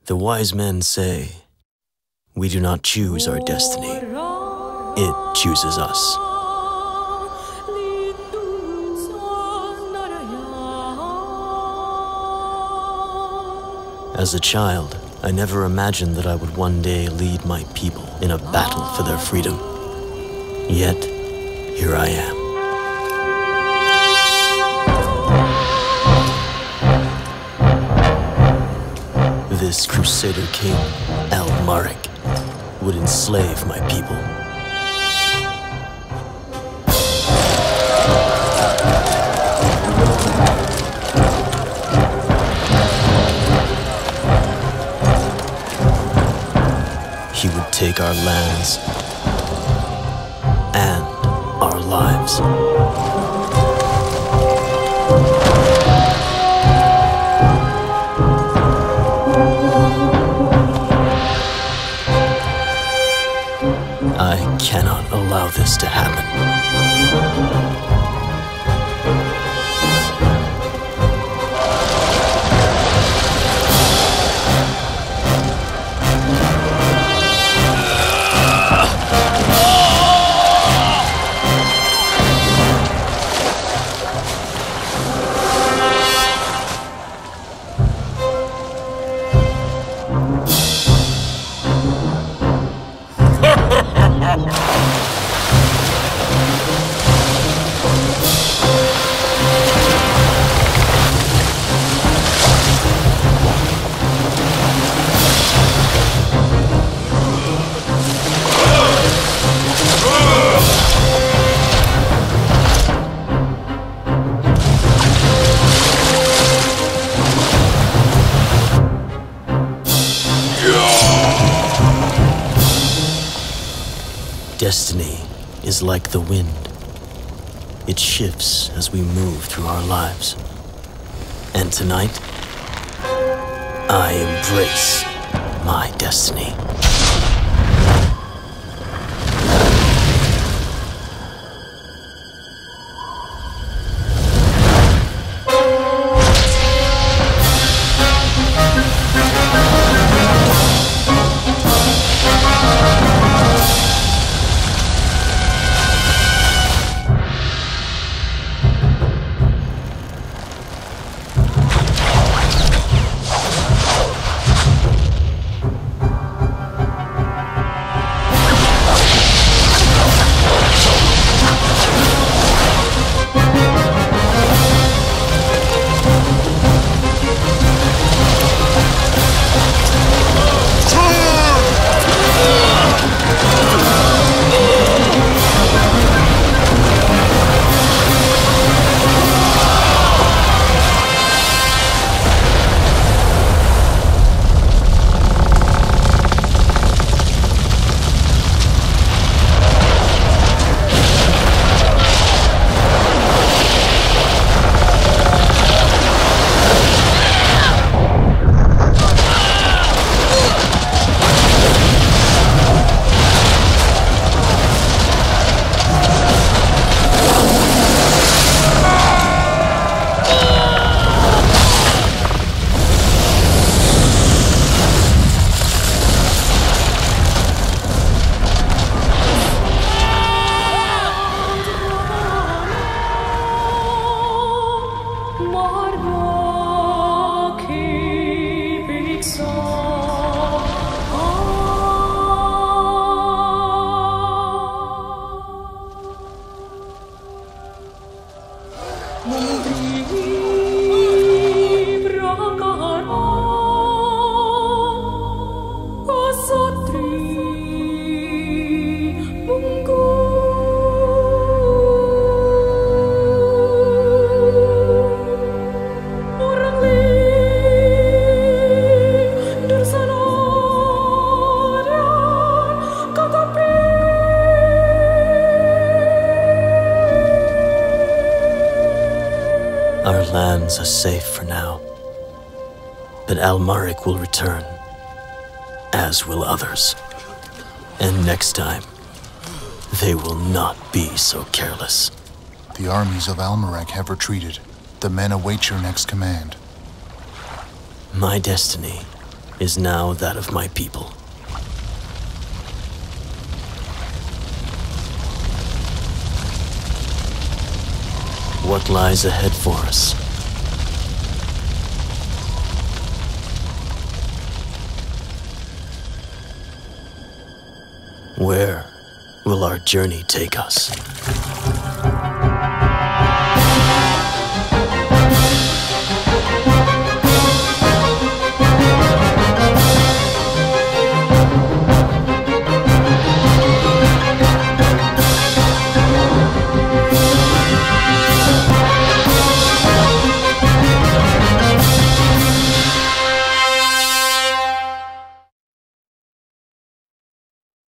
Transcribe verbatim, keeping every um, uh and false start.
The wise men say, we do not choose our destiny. It chooses us. As a child, I never imagined that I would one day lead my people in a battle for their freedom. Yet, here I am. This Crusader king, Al-Marik, would enslave my people. He would take our lands and our lives. I cannot allow this to happen. Destiny is like the wind. It shifts as we move through our lives. And tonight, I embrace my destiny. Our lands are safe for now, but Al-Marik will return, as will others. And next time, they will not be so careless. The armies of Al-Marik have retreated. The men await your next command. My destiny is now that of my people. What lies ahead for us? Where will our journey take us?